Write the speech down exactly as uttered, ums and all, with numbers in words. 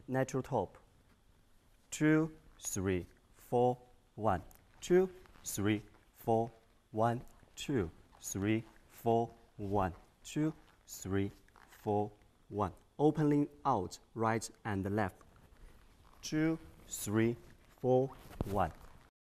natural top. Two, three, four, one, two, three, four, one, two, three, four, one, two, three, four, one. Opening out right and left. Two, three, four, one.